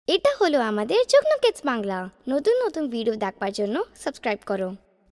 এটা হলো আমাদের যুগ্ন কিডস বাংলা। নতুন নতুন ভিডিও দেখবার জন্য সাবস্ক্রাইব করো।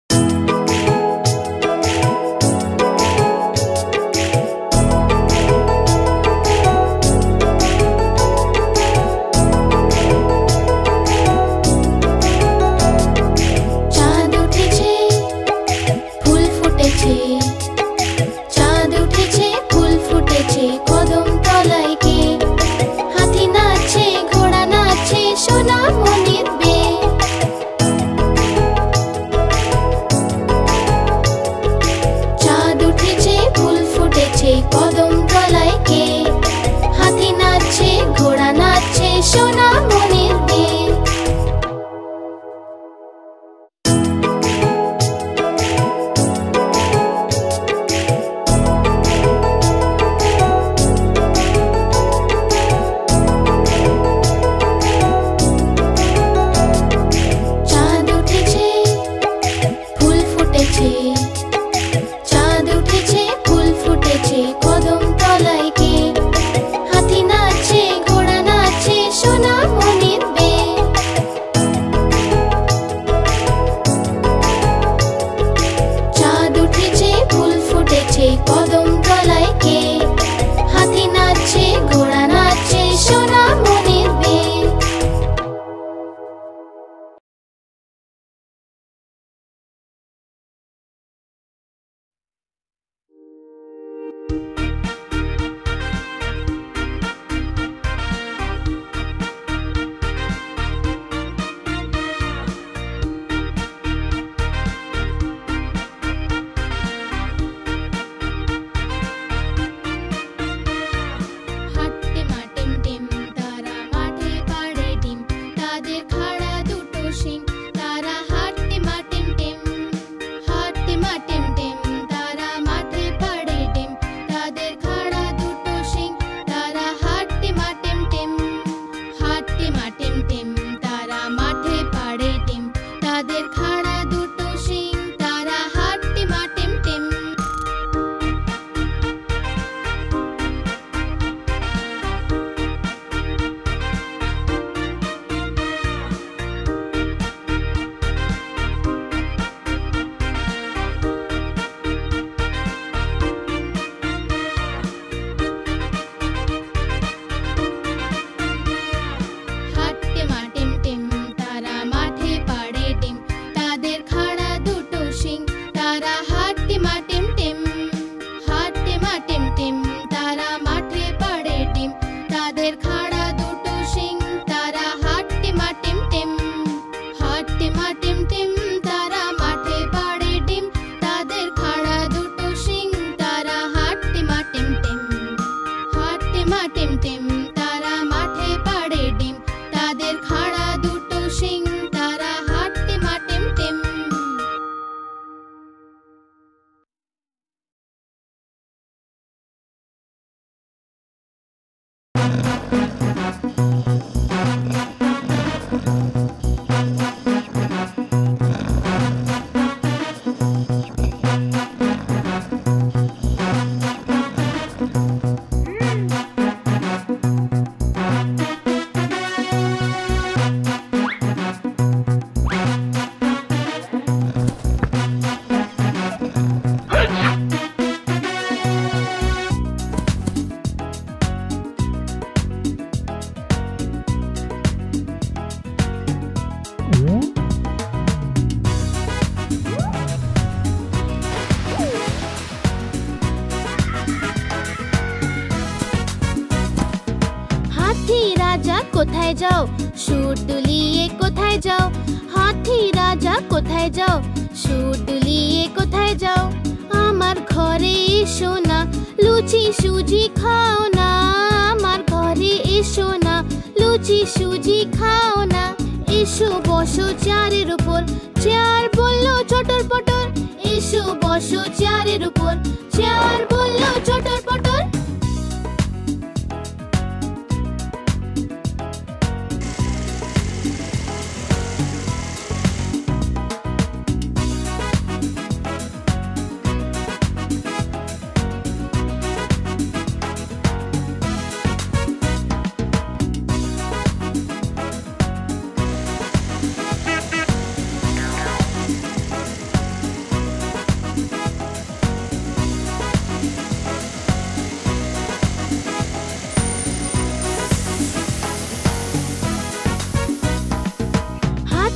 কোথায় যাও সুর দুলিয়ে কোথায় যাও হাতি রাজা কোথায় যাও সুর দুলিয়ে কোথায় যাও আমার ঘরে এসো না লুচি সুজি খাও না আমার ঘরে এসো না লুচি সুজি খাও না এসো বসো চেয়ারের উপর চেয়ার বললো চটর পটর এসো বসো চেয়ারের উপর চেয়ার বললো চটর পটর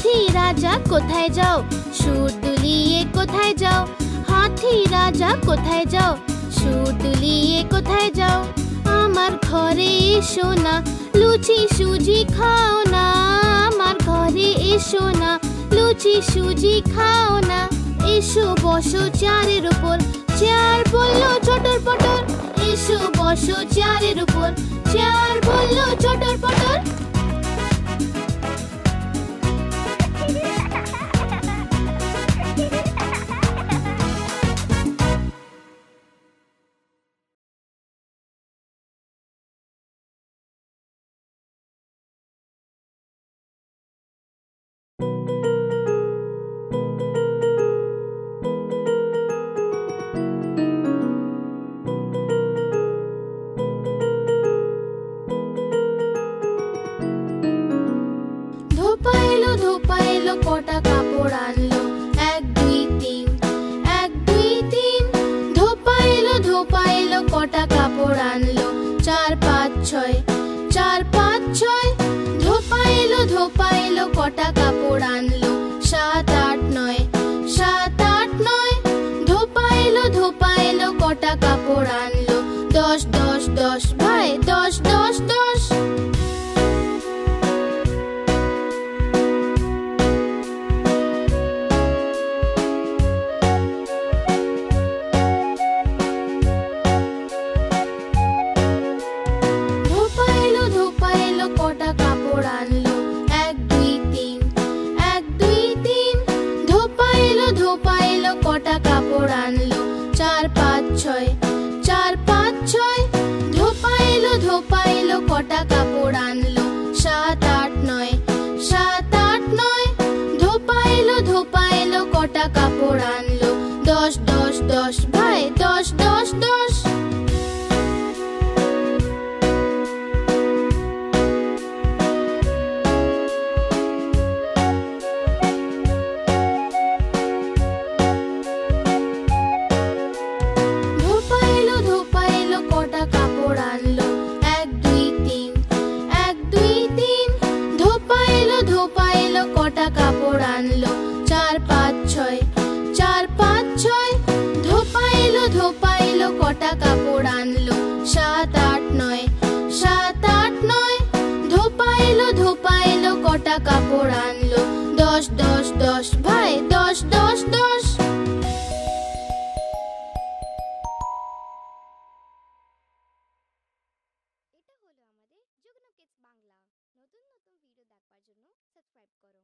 হাতি রাজা কোথায় যাও সুর দুলিয়ে কোথায় যাও হাতি রাজা কোথায় যাও সুর দুলিয়ে কোথায় যাও আমার ঘরে এসো না লুচি সুজি খাও না আমার ঘরে এসো না লুচি সুজি খাও না এসো বসো চেয়ারের উপর চেয়ার বললো চটর পটর এসো বসো চেয়ারের উপর চেয়ার বললো চটর পটর কটা কাপড় আনলো এক দুই তিন এক দুই তিন ধোপা এলো কটা কাপড় আনলো চার পাঁচ ছয় ধোপা এলো কটা কাপড় আনলো সাত আট নয় ধোপা এলো কটা কাপড় আনলো দশ দশ দশ ভাই দশ দশ দশ কটা কাপড় আনলো চার পাঁচ ছয় ধোপা এলো কটা কাপড় আনলো সাত আট নয় ধোপা এলো কটা কাপড় আনলো দশ দশ দশ ভাই দশ দশ দশ কাপড় আনলো চার পাঁচ ছয় ধোপা এলো কটা কাপড় আনলো সাত আট নয় ধোপা এলো কটা কাপড় আনলো দশ দশ দশ ভাই দশ দশ দশ এটা হলো আমাদের যুগ্ন কিডস বাংলা নতুন নতুন ভিডিও দেখবার জন্য সাবস্ক্রাইব করো।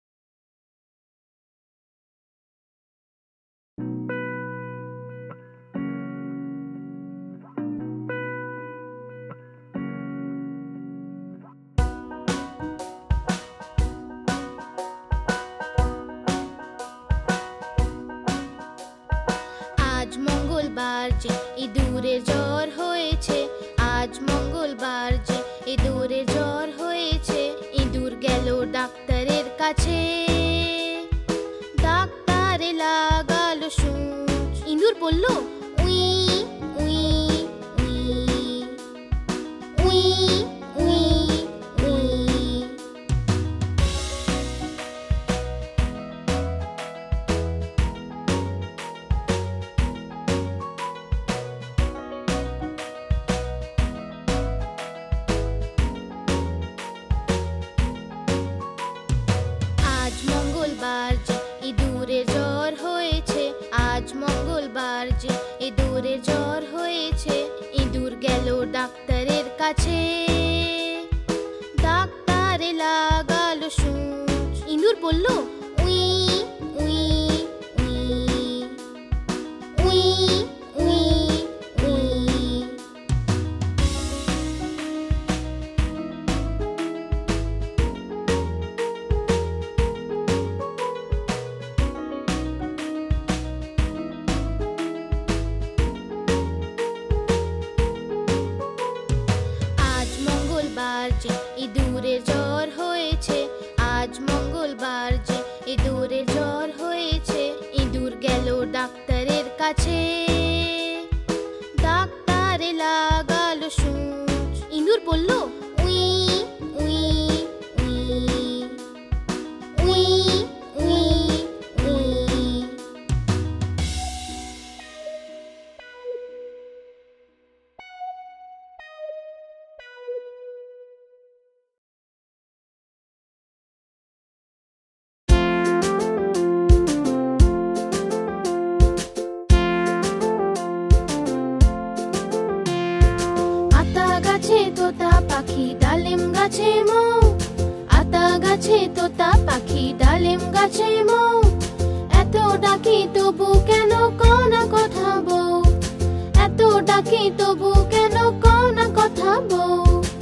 আজ মঙ্গলবার যে ইঁদুরের জ্বর হয়েছে আজ মঙ্গলবার যে ইঁদুরের জ্বর হয়েছে ইঁদুর গেল ডাক্তারের কাছে ডাক্তারে লাগালো সূচ ইঁদুর বলল উই উই উই উই উই উই আজ মঙ্গলবার যে ইঁদুরের জ্বর হয়েছে আজ মঙ্গলবার যে ইঁদুরের জ্বর হয়েছে ইঁদুর গেল ডাক্তারের কাছে ডাক্তারে লাগালো সূচ ইঁদুর বলল উই উই উই উই উই উই আজ মঙ্গলবার যে ইঁদুরের জ্বর হয়েছে আজ মঙ্গলবার যে ইঁদুরের জ্বর হয়েছে ইঁদুর গেল ডাক্তারের কাছে ডাক্তারে লাগালো সূচ ইঁদুর বলল উই উই উই উই পাখি ডালিম গাছে মৌ, আতা গাছে তোতা পাখি ডালিম গাছে মৌ। এত ডাকি তবু কেন কও না কথা বউ, এত ডাকি তবু কেন কও না কথা বউ।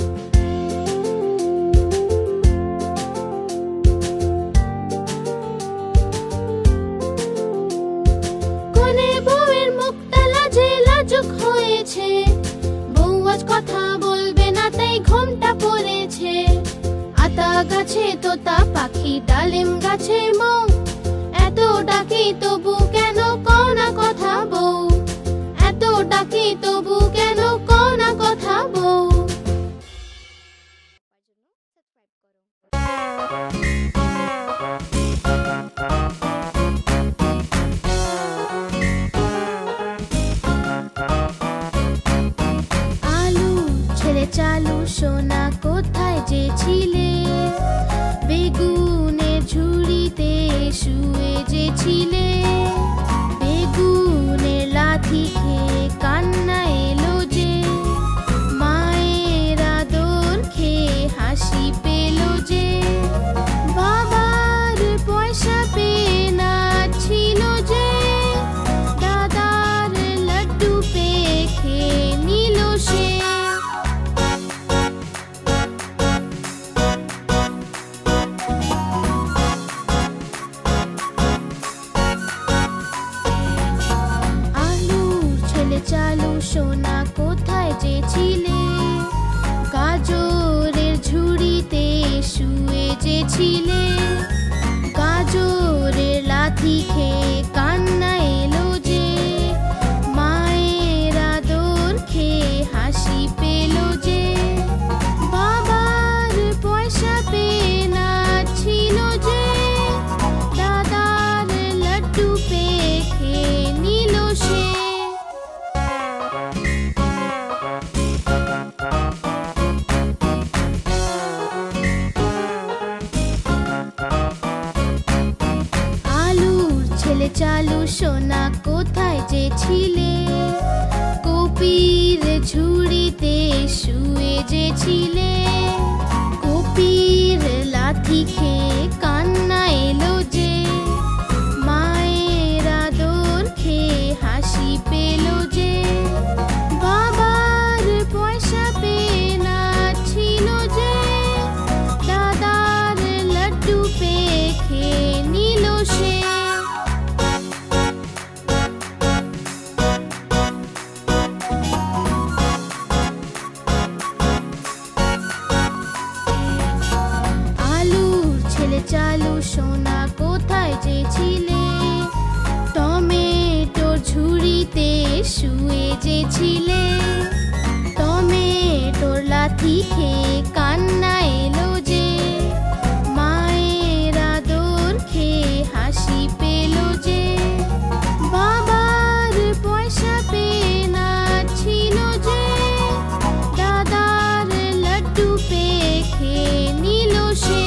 কোনে বউয়ের মুখটা লাজে লাজুক হয়েছে, বউ আজ কথা বলবে না তাই ঘোমটা পড়েছে। আতা গাছে তোতা পাখি ডালিম গাছে মৌ, এত ডাকি তবু কেন কও না কথা বউ, এত ডাকি তবু কেন কও না কথা বউ। আলু ছেলে চালু সোনা কোথায় যে ছিলে, বেগুনের ঝুড়িতে শুয়ে যে ছিলে। বেগুনের লাথি খেয়ে কান্না এলো যে, মায়ের আদর খেয়ে হাসি পেল যে। বাবার পয়সা পেয়ে নাচছিল যে, দাদার লাড্ডু পেয়ে খেয়ে নিল সে। চালু সোনা কোথায় যে ছিলে, গাজরের ঝুড়িতে শুয়ে যে ছিলে। গাজরের লাথি খেয়ে কান্না এলো যে, মায়ের আদর খেয়ে হাসি পেল যে। বাবার পয়সা পেয়ে নাচছিল যে, দাদার লাড্ডু পেয়ে খেয়ে নিল সে। চালু সোনা কোথায় যে ছিলে, কপির ঝুড়িতে শুয়ে যে ছিলে। কপির লাথি খেয়ে কান্না এলো যে, মায়ের আদর খেয়ে হাসি পেল যে। বাবার পয়সা পেয়ে নাচছিল যে, দাদার লাড্ডু পেয়ে খেয়ে নিল সে। চালু সোনা কোথায় যে ছিলে, টমেটোর ঝুড়িতে শুয়ে যে ছিলে। টমেটোর লাথি খেয়ে কান্না এলো যে, মায়ের আদর খেয়ে হাসি পেল যে। বাবার পয়সা পেয়ে নাচছিল যে, দাদার লাড্ডু পেয়ে খেয়ে নিল সে।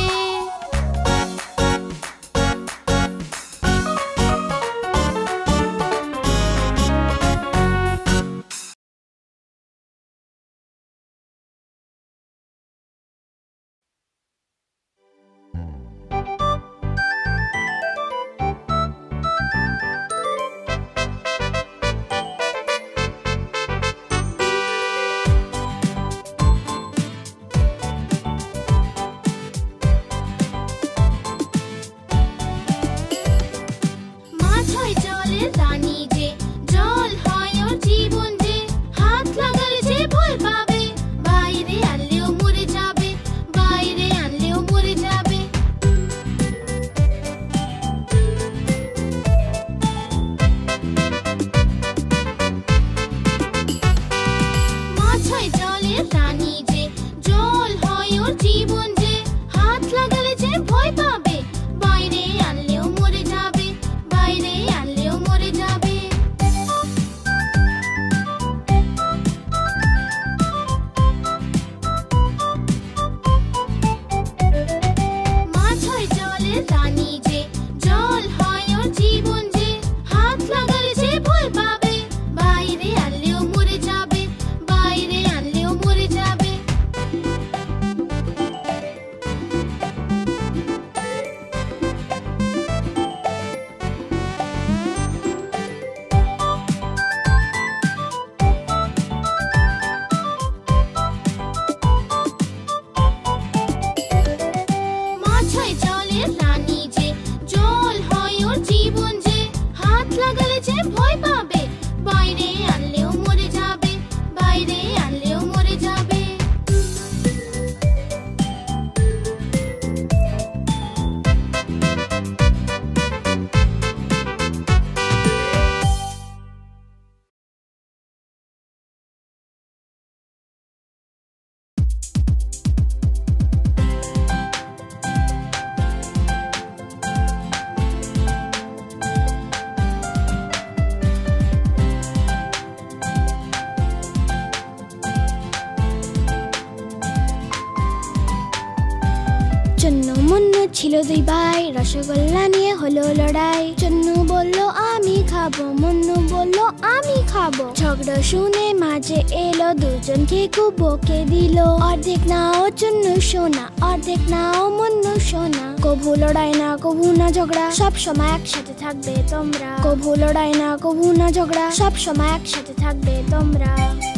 মুন্নু ছিল দুই ভাই, রসগোল্লা নিয়ে হলো লড়াই। চুন্নু বলল আমি খাবো, মুন্নু বলল আমি খাবো। ঝগড়া শুনে মাঝে এলো, দুজনকে খুব বকে দিল। অর্ধেক নাও চুন্নু সোনা, অর্ধেক নাও মুন্নু সোনা। কভু লড়াই না কভু না ঝগড়া, সব সময় একসাথে থাকবে তোমরা। কভু লড়াই না কভু না ঝগড়া, সব সময় একসাথে থাকবে তোমরা।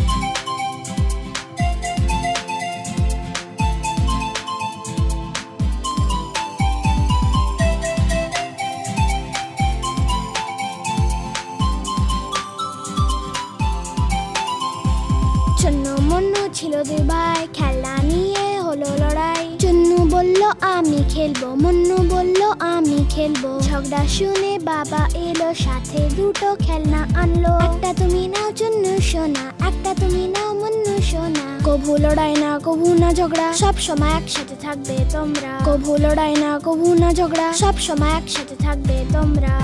চুন্নু মুন্নু ছিল দুই ভাই, খেলনা নিয়ে হলো লড়াই। চুন্নু বলল আমি খেলবো, মুন্নু বলল আমি খেলবো। ঝগড়া শুনে বাবা এলো, সাথে দুটো খেলনা আনলো। একটা তুমি নাও চুন্নু সোনা, একটা তুমি নাও মুন্নু সোনা। কভু লড়াই না কভু না ঝগড়া, সব সময় একসাথে থাকবে তোমরা। কভু লড়াই না কভু না ঝগড়া, সব সময় একসাথে থাকবে তোমরা।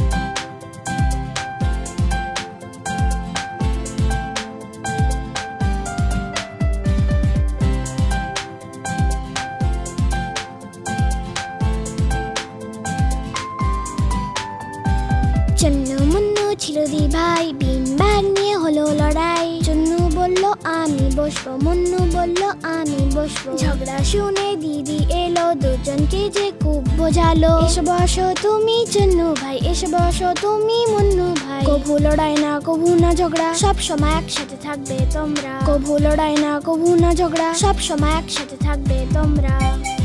চুন্নু মুন্নু ছিল দুই ভাই, বিন ব্যাগ নিয়ে হলো লড়াই। চুন্নু বলল আমি বসবো, মুন্নু বলল আমি বসবো। ঝগড়া শুনে দিদি এলো, দুজনকে যে খুব বোঝালো। এসে বসো তুমি চুন্নু ভাই, এসে বসো তুমি মুন্নু ভাই। কভু লড়াই না কভু না ঝগড়া, সব সময় একসাথে থাকবে তোমরা। কভু লড়াই না কভু না ঝগড়া, সব সময় একসাথে থাকবে তোমরা।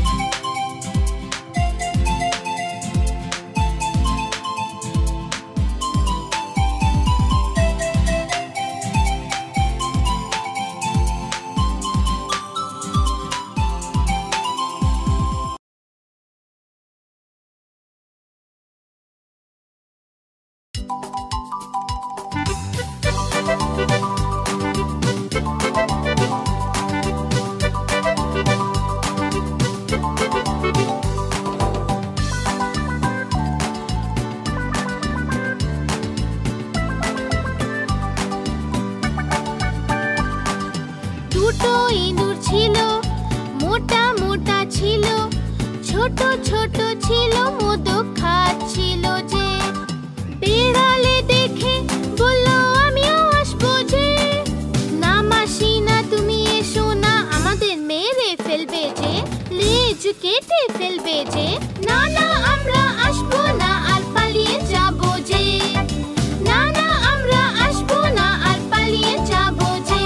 দুটো ইঁদুর ছিল, মোটা মোটা ছিল, ছোট ছোট ছিল, মোদক খাচ্ছিল যে। বেড়ালে দেখে বলল আমিও আসবো যে। না মাসি না তুমি এসো না, আমাদের মেরে ফেলবে যে, লেজ কেটে ফেলবে যে। না না আমরা আসবো না, আর পালিয়ে যাবো যে। না না আমরা আসবো না, আর পালিয়ে যাবো যে।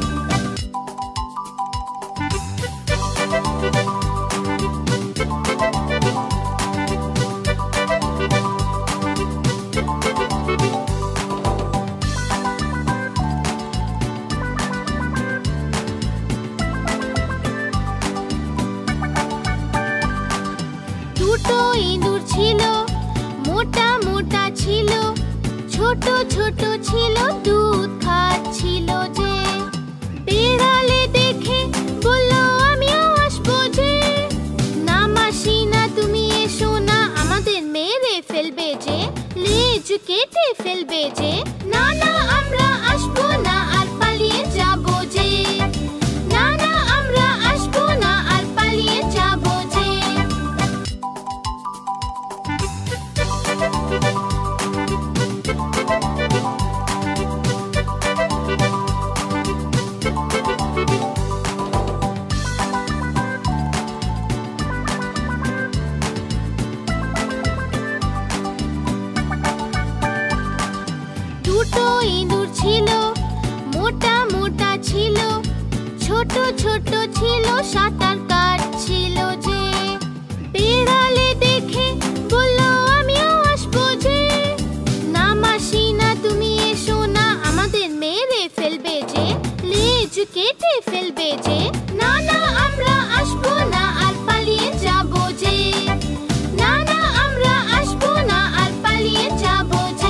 দুটো ইঁদুর ছিল, মোটা মোটা ছিল, ছোট ছোট ছিল, দুধ খাচ্ছিল যে। বেড়ালে দেখে বলল আমিও আসবো যে। না মাসি না তুমি এসো না, আমাদের মেরে ফেলবে যে, লেজ কেটে ফেলবে যে। না না আমরা আসবো না, আর পালিয়ে যাবো যে। না না আমরা আসবো না, আর পালিয়ে যাবো যে। দুটো ইঁদুর ছিল, মোটা মোটা ছিল, ছোট ছোট ছিল, সাঁতার কাটছিল যে। বেড়ালে দেখে বলল আমিও আসবো যে। না মাসি না তুমি এসো না, আমাদের মেরে ফেলবে যে, লেজ কেটে ফেলবে যে। না না আমরা আসবো না, আর পালিয়ে যাবো যে। না না আমরা আসবো না, আর পালিয়ে যাবো যে।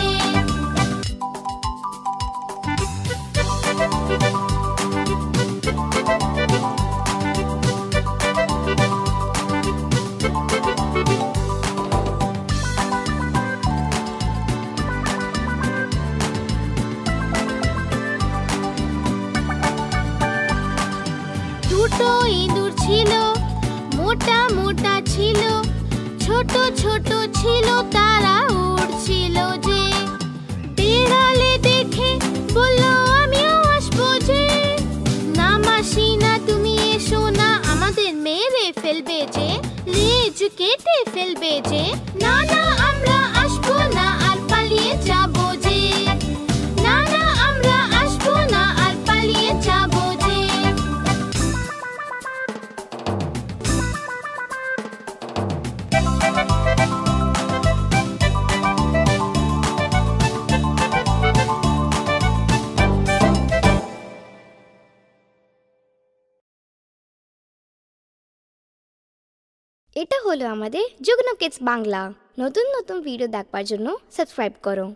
ছোট ছোট ছিল তারা উড়ছিল যে বিড়ালে দেখে বলল আমিও আসবো যে না মাসি না তুমি এসো না আমাদের মেরে ফেলবে যে লেজ কেটে ফেলবে যে না না আমরা আসবো না আর পালিয়ে যাবো যে না না আমরা আসবো না আর পালিয়ে যাবো যে এটা হলো আমাদের যুগ্ন কিডস বাংলা। নতুন নতুন ভিডিও দেখবার জন্য সাবস্ক্রাইব করো।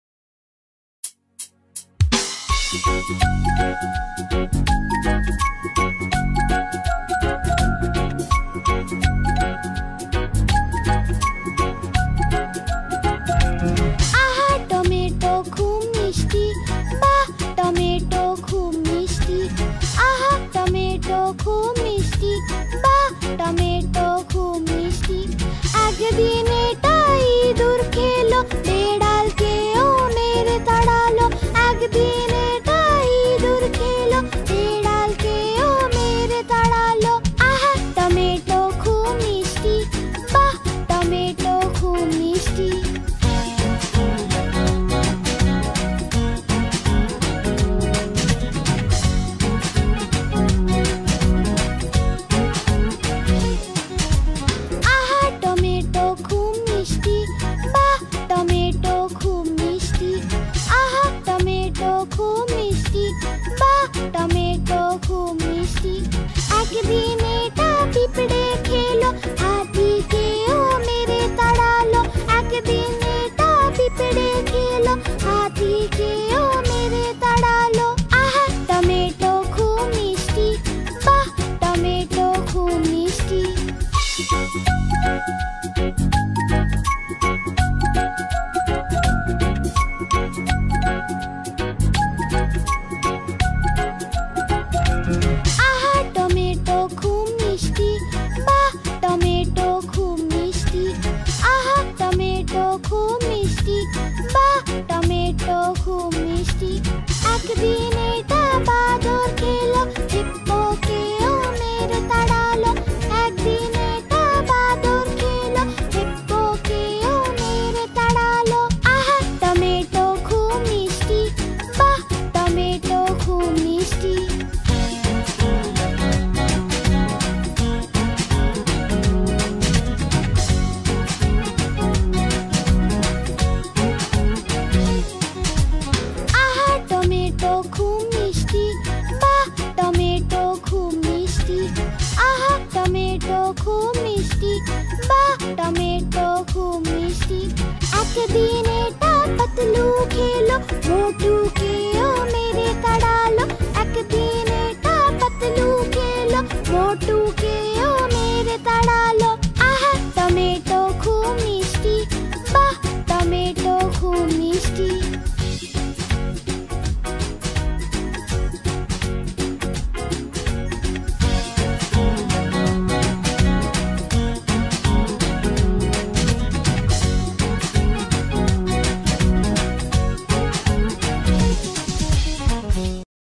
আহা টমেটো খুব মিষ্টি বাহ টমেটো খুব মিষ্টি আহা টমেটো খুব মিষ্টি বাহ টমেটো খুব মিষ্টি একদিন এটা ইঁদুর খেলো বেড়ালকেও মেরে তাড়ালো একদিন এটা ইঁদুর খেলো বেড়ালকেও মেরে তাড়ালো আহা টমেটো খুব মিষ্টি বাহ টমেটো খুব মিষ্টি আহা টমেটো খুব মিষ্টি বাহ টমেটো খুব মিষ্টি আহা টমেটো খুব মিষ্টি বাহ টমেটো খুব মিষ্টি একদিন এটা পিঁপড়ে খেলো হাতিকেও মেরে তাড়ালো একদিন এটা পিঁপড়ে খেলো হাতিকেও মেরে তাড়ালো আহা টমেটো খুব মিষ্টি বাহ টমেটো খুব মিষ্টি আহা টমেটো খুব মিষ্টি বাহ টমেটো খুব মিষ্টি আহা টমেটো খুব মিষ্টি বাহ টমেটো খুব মিষ্টি একদিন এটা বাদর খেলো হিপ্পোকেও মেরে তাড়ালো একদিন এটা বাদর খেলো হিপ্পোকেও মেরে তাড়ালো আহা টমেটো খুব মিষ্টি বাহ টমেটো খুব মিষ্টি আহা টমেটো খুব মিষ্টি বাহ টমেটো খুব মিষ্টি আহা টমেটো খুব মিষ্টি বাহ টমেটো খুব মিষ্টি একদিন